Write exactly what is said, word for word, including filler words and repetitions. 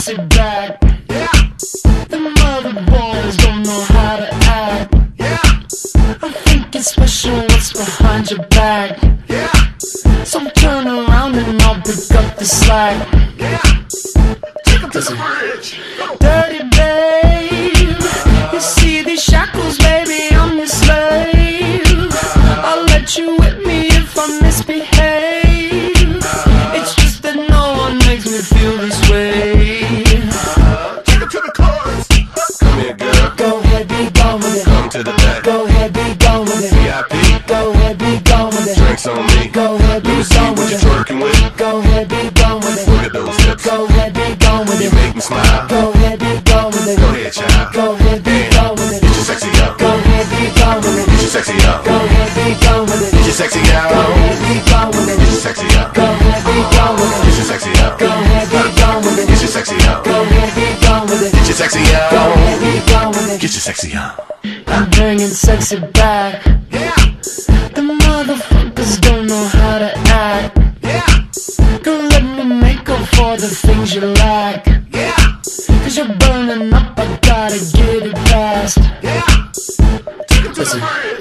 sexy back. Yeah. The mother boys don't know how to act. Yeah. I think it's special what's behind your back. Yeah. So turn around and I'll pick up the slack. Yeah. Take him to the bridge. Dirty babe, you see these shackles, baby, I'm your slave. I'll let you whip me if I misbehave. It's just that no one makes me feel this way. Take him to the chorus. Come here, girl. Go ahead, be gone with it. Come to the back. Go ahead, be gone with it. V I P. Go ahead, be gone with it. Drinks on me. Go ahead, be Let me see gone what with you're it. twerking with. Go ahead, be gone with it. Look at those hips. Go ahead, be gone with You it. make me smile. Go ahead, be gone with it. Go ahead, child. Go ahead, be gone with it. Get your sexy up. Go ahead, be gone with it. Get your sexy up. Go ahead, be gone with it. Get your sexy Go up. ahead, be gone with it. Get your sexy up. Go ahead, be gone with it. Get your sexy up. Go ahead, be gone with it. Get your sexy up. Go ahead, be gone with it. Get your sexy Go ahead, up. be gone with it. Get your sexy up. I'm bringing sexy back. Yeah. The motherfuckers don't know how to act. Yeah. Girl, let me make up for the things you lack. Yeah. Cause you're burning up, I gotta get it fast. Yeah. Take him to the Listen. bridge.